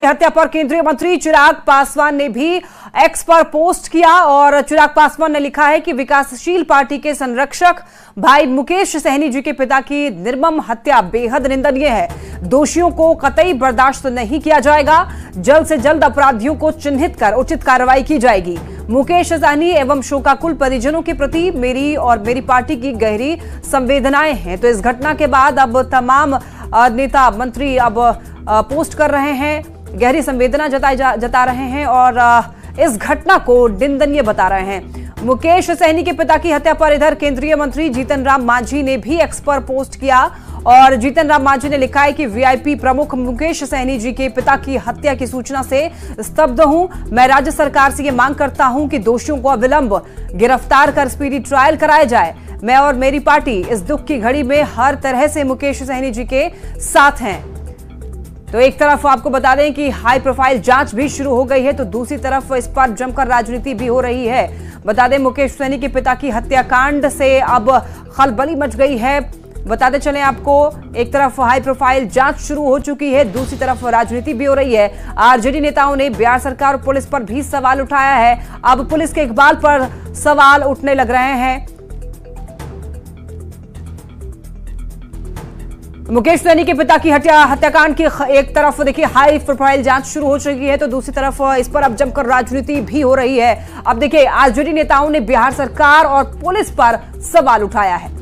हत्या पर केंद्रीय मंत्री चिराग पासवान ने भी एक्स पर पोस्ट किया और चिराग पासवान ने लिखा है कि विकासशील पार्टी के संरक्षक भाई मुकेश सहनी जी के पिता की निर्मम हत्या बेहद निंदनीय है। दोषियों को कतई बर्दाश्त नहीं किया जाएगा। जल्द से जल्द अपराधियों को चिन्हित कर उचित कार्रवाई की जाएगी। मुकेश सहनी एवं शोकाकुल परिजनों के प्रति मेरी और मेरी पार्टी की गहरी संवेदनाएं हैं। तो इस घटना के बाद अब तमाम नेता मंत्री अब पोस्ट कर रहे हैं, गहरी संवेदना जता रहे हैं और इस घटना को निंदनीय बता रहे हैं। मुकेश सहनी के पिता की हत्या पर इधर केंद्रीय मंत्री जीतन राम मांझी ने भी एक्स पर पोस्ट किया और जीतन राम मांझी ने लिखा है कि वीआईपी प्रमुख मुकेश सहनी जी के पिता की हत्या की सूचना से स्तब्ध हूं। मैं राज्य सरकार से ये मांग करता हूं कि दोषियों को अविलंब गिरफ्तार कर स्पीडी ट्रायल कराया जाए। मैं और मेरी पार्टी इस दुख की घड़ी में हर तरह से मुकेश सहनी जी के साथ हैं। तो एक तरफ आपको बता दें कि हाई प्रोफाइल जांच भी शुरू हो गई है, तो दूसरी तरफ इस पर जमकर राजनीति भी हो रही है। बता दें मुकेश सहनी के पिता की हत्याकांड से अब खलबली मच गई है। बताते चलें आपको, एक तरफ हाई प्रोफाइल जांच शुरू हो चुकी है, दूसरी तरफ राजनीति भी हो रही है। आरजेडी नेताओं ने बिहार सरकार और पुलिस पर भी सवाल उठाया है। अब पुलिस के इकबाल पर सवाल उठने लग रहे हैं। मुकेश सहनी के पिता की हत्याकांड की एक तरफ देखिए हाई प्रोफाइल जांच शुरू हो चुकी है, तो दूसरी तरफ इस पर अब जमकर राजनीति भी हो रही है। अब देखिए आरजेडी नेताओं ने बिहार सरकार और पुलिस पर सवाल उठाया है।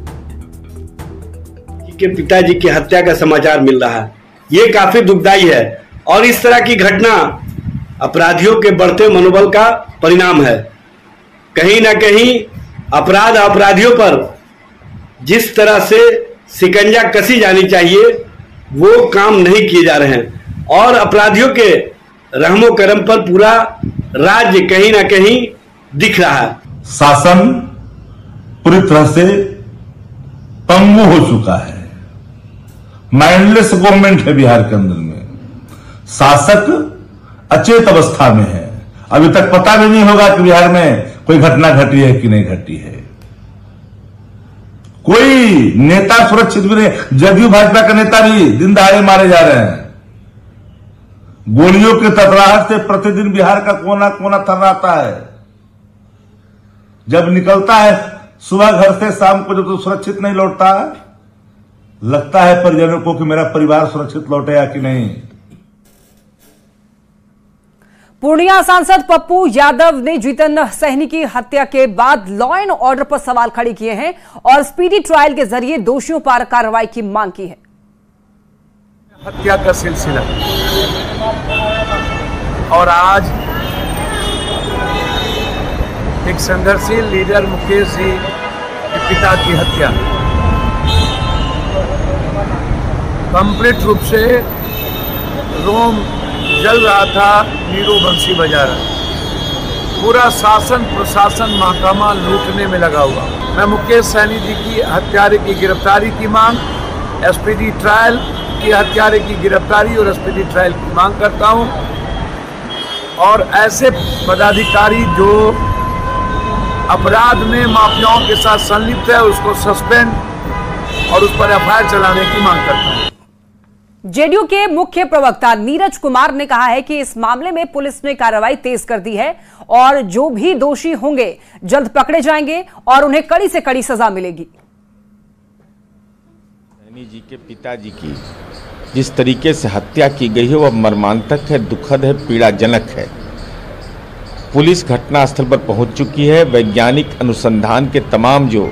के पिताजी की हत्या का समाचार मिल रहा है, ये काफी दुखदाई है और इस तरह की घटना अपराधियों के बढ़ते मनोबल का परिणाम है। कहीं ना कहीं अपराधियों पर जिस तरह से शिकंजा कसी जानी चाहिए वो काम नहीं किए जा रहे हैं और अपराधियों के रहमो करम पर पूरा राज्य कहीं ना कहीं दिख रहा है। शासन पूरी तरह से पंगु हो चुका है, माइंडलेस गवर्नमेंट है बिहार के अंदर में। शासक अचेत अवस्था में है, अभी तक पता भी नहीं होगा कि बिहार में कोई घटना घटी है कि नहीं घटी है। कोई नेता सुरक्षित भी नहीं, जदयू भाजपा का नेता भी दिन दहाड़े मारे जा रहे हैं। गोलियों के तकराहट से प्रतिदिन बिहार का कोना कोना थर्राता है। जब निकलता है सुबह घर से शाम को, जब तो सुरक्षित नहीं लौटता, लगता है परिजनों को कि मेरा परिवार सुरक्षित लौटेगा कि नहीं। पूर्णिया सांसद पप्पू यादव ने जीतन सहनी की हत्या के बाद लॉ एंड ऑर्डर पर सवाल खड़े किए हैं और स्पीडी ट्रायल के जरिए दोषियों पर कार्रवाई की मांग की है। हत्या का सिलसिला और आज एक संघर्षशील लीडर मुकेश जी के पिता की हत्या कंप्लीट रूप से रोम जल रहा था, नीरो बंसी बजा रहा। पूरा शासन प्रशासन महकमा लूटने में लगा हुआ। मैं मुकेश सहनी जी की हत्यारे की गिरफ्तारी की मांग, एसपीडी ट्रायल की हत्यारे की गिरफ्तारी और एसपीडी ट्रायल की मांग करता हूं और ऐसे पदाधिकारी जो अपराध में माफियाओं के साथ संलिप्त है उसको सस्पेंड और उस पर एफआईआर चलाने की मांग करता हूं। जेडीयू के मुख्य प्रवक्ता नीरज कुमार ने कहा है कि इस मामले में पुलिस ने कार्रवाई तेज कर दी है और जो भी दोषी होंगे जल्द पकड़े जाएंगे और उन्हें कड़ी से कड़ी सजा मिलेगी। सहनी जी के पिताजी की जिस तरीके से हत्या की गई है वह मर्मांतक है, दुखद है, पीड़ाजनक है। पुलिस घटनास्थल पर पहुंच चुकी है। वैज्ञानिक अनुसंधान के तमाम जो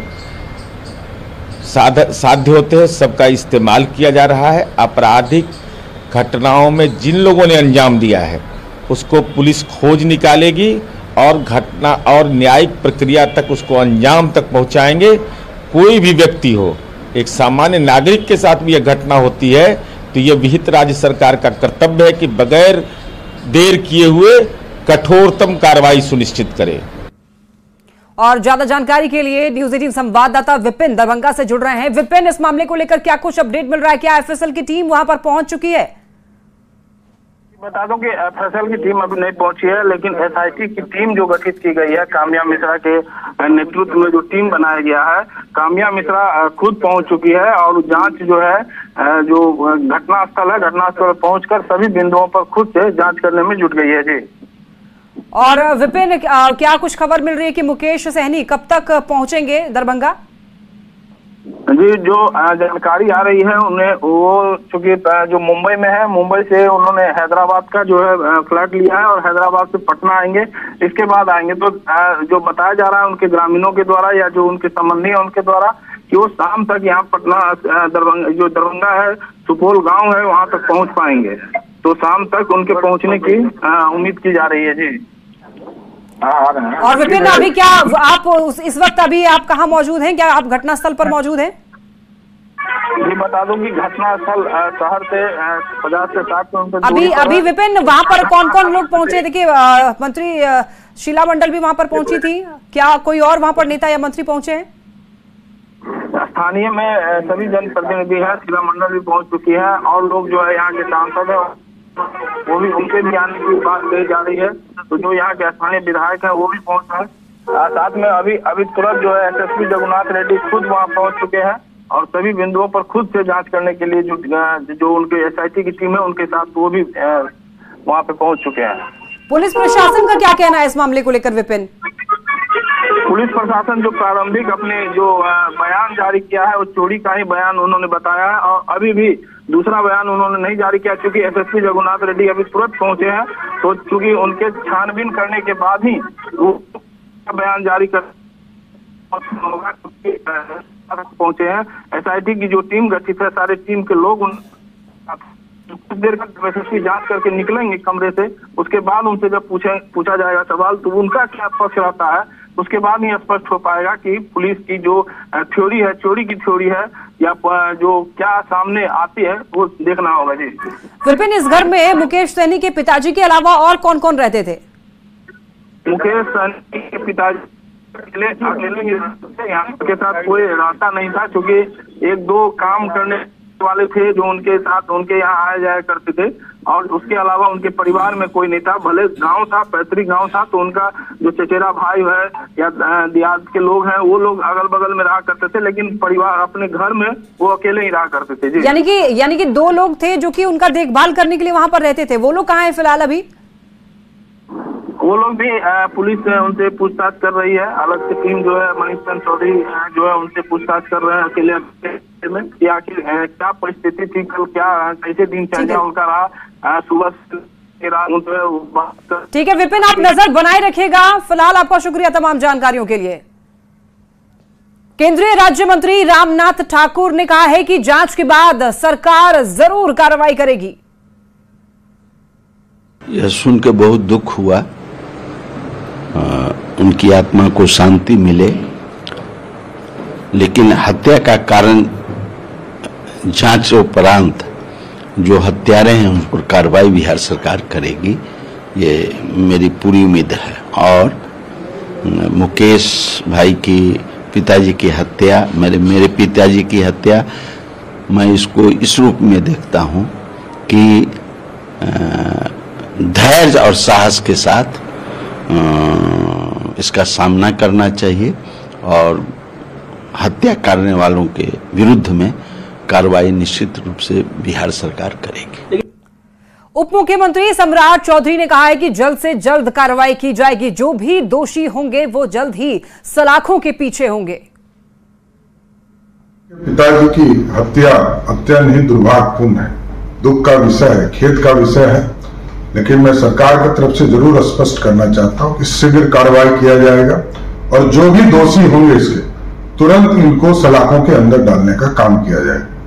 साध्य होते हैं सबका इस्तेमाल किया जा रहा है। आपराधिक घटनाओं में जिन लोगों ने अंजाम दिया है उसको पुलिस खोज निकालेगी और घटना और न्यायिक प्रक्रिया तक उसको अंजाम तक पहुंचाएंगे। कोई भी व्यक्ति हो, एक सामान्य नागरिक के साथ भी यह घटना होती है तो यह विहित राज्य सरकार का कर्तव्य है कि बगैर देर किए हुए कठोरतम कार्रवाई सुनिश्चित करे। और ज्यादा जानकारी के लिए न्यूज 18 संवाददाता विपिन दरभंगा से जुड़ रहे हैं। विपिन, इस मामले को लेकर क्या कुछ अपडेट मिल रहा है? क्या एफएसएल की टीम वहां पर पहुंच चुकी है? बता दूं कि फैसल की टीम अभी नहीं पहुंची है, लेकिन एसआईटी की टीम जो गठित की गई है, काम्या मिश्रा के नेतृत्व में जो टीम बनाया गया है, काम्या मिश्रा खुद पहुंच चुकी है और जांच जो है, जो घटनास्थल है, घटनास्थल पर पहुंचकर सभी बिंदुओं पर खुद से जांच करने में जुट गई है। जी। और विपिन, क्या कुछ खबर मिल रही है कि मुकेश सहनी कब तक पहुंचेंगे दरभंगा? जी, जो जानकारी आ रही है उन्हें, वो चूंकि जो मुंबई में है, मुंबई से उन्होंने हैदराबाद का जो है फ्लाइट लिया है और हैदराबाद से पटना आएंगे, इसके बाद आएंगे। तो जो बताया जा रहा है उनके ग्रामीणों के द्वारा या जो उनके संबंधी है उनके द्वारा कि वो शाम तक यहाँ पटना, जो दरभंगा है, सुपौल गांव है, वहां तक पहुंच पाएंगे। तो शाम तक उनके पहुंचने की उम्मीद की जा रही है। जी। और विपिन, अभी क्या आप इस वक्त अभी आप कहाँ मौजूद हैं? क्या आप घटनास्थल पर मौजूद हैं? जी, बता दूं कि घटनास्थल शहर से 50 से 60 किलोमीटर अभी विपिन, वहाँ पर कौन कौन लोग पहुंचे? देखिए, मंत्री शीला मंडल भी वहाँ पर पहुंची थी, क्या कोई और वहाँ पर नेता या मंत्री पहुंचे हैं? स्थानीय में सभी जनप्रतिनिधि हैं, शीला मंडल भी पहुंच चुकी है और लोग जो है यहाँ के सांसद है, वो भी, उनके भी आने की बात कही जा रही है। तो जो यहाँ के स्थानीय विधायक हैं वो भी पहुंचे हैं। साथ में अभी तुरंत जो है एसएसपी जगन्नाथ रेड्डी खुद वहाँ पहुंच चुके हैं और सभी बिंदुओं पर खुद से जांच करने के लिए जो उनके एसआईटी की टीम है उनके साथ वो भी वहाँ पे पहुंच चुके हैं। पुलिस प्रशासन का क्या कहना है इस मामले को लेकर विपिन? पुलिस प्रशासन जो प्रारंभिक अपने जो बयान जारी किया है, वो चोरी का ही बयान उन्होंने बताया है और अभी भी दूसरा बयान उन्होंने नहीं जारी किया, क्योंकि एसएसपी जगन्नाथ रेड्डी अभी तुरंत पहुंचे हैं। तो चूंकि उनके छानबीन करने के बाद ही वो बयान जारी कर पहुंचे हैं। एसआईटी की जो टीम गठित है, सारे टीम के लोग कुछ देर तक एसएसपी जांच करके निकलेंगे कमरे से, उसके बाद उनसे जब पूछा जाएगा सवाल तो उनका क्या पक्ष रहता है, उसके बाद ही स्पष्ट हो पाएगा कि पुलिस की जो थ्योरी है, चोरी की थ्योरी है या जो क्या सामने आती है, वो देखना होगा। जी विपिन, इस घर में मुकेश सहनी के पिताजी के अलावा और कौन कौन रहते थे? मुकेश सहनी के पिताजी यहाँ के साथ कोई रहता नहीं था, क्योंकि एक दो काम करने वाले थे जो उनके साथ उनके यहाँ आया जाया करते थे और उसके अलावा उनके परिवार में कोई नहीं था। भले गांव था, पैतृक गांव था, तो उनका जो चचेरा भाई है या दियाद के लोग हैं वो लोग अगल बगल में रहा करते थे, लेकिन परिवार अपने घर में वो अकेले ही रहा करते थे। जी। यानी कि दो लोग थे जो कि उनका देखभाल करने के लिए वहां पर रहते थे, वो लोग कहाँ हैं फिलहाल? अभी वो लोग भी पुलिस उनसे पूछताछ कर रही है, अलग से टीम जो है मनीष चंद्र चौधरी जो है उनसे पूछताछ कर रहे हैं अकेले में कि आखिर क्या परिस्थिति थी, कल क्या कैसे दिनचर्या उनका रहा, सुबह से रात। ठीक है विपिन, आप नजर बनाए रखिएगा। फिलहाल आपका शुक्रिया तमाम जानकारियों के लिए। केंद्रीय राज्य मंत्री रामनाथ ठाकुर ने कहा है कि जांच के बाद सरकार जरूर कार्रवाई करेगी। यह सुन के बहुत दुख हुआ, उनकी आत्मा को शांति मिले, लेकिन हत्या का कारण जांच उपरांत जो हत्यारे हैं उन पर कार्रवाई बिहार सरकार करेगी, ये मेरी पूरी उम्मीद है। और मुकेश भाई की पिताजी की हत्या, मेरे पिताजी की हत्या, मैं इसको इस रूप में देखता हूं कि धैर्य और साहस के साथ इसका सामना करना चाहिए और हत्या करने वालों के विरुद्ध में कार्रवाई निश्चित रूप से बिहार सरकार करेगी। उप मुख्यमंत्री सम्राट चौधरी ने कहा है कि जल्द से जल्द कार्रवाई की जाएगी, जो भी दोषी होंगे वो जल्द ही सलाखों के पीछे होंगे। पिताजी की हत्या नहीं दुर्भाग्यपूर्ण है, दुख का विषय है, खेद का विषय है, लेकिन मैं सरकार की तरफ से जरूर स्पष्ट करना चाहता हूं कि शीघ्र कार्रवाई किया जाएगा और जो भी दोषी होंगे इसके तुरंत इनको सलाखों के अंदर डालने का काम किया जाएगा।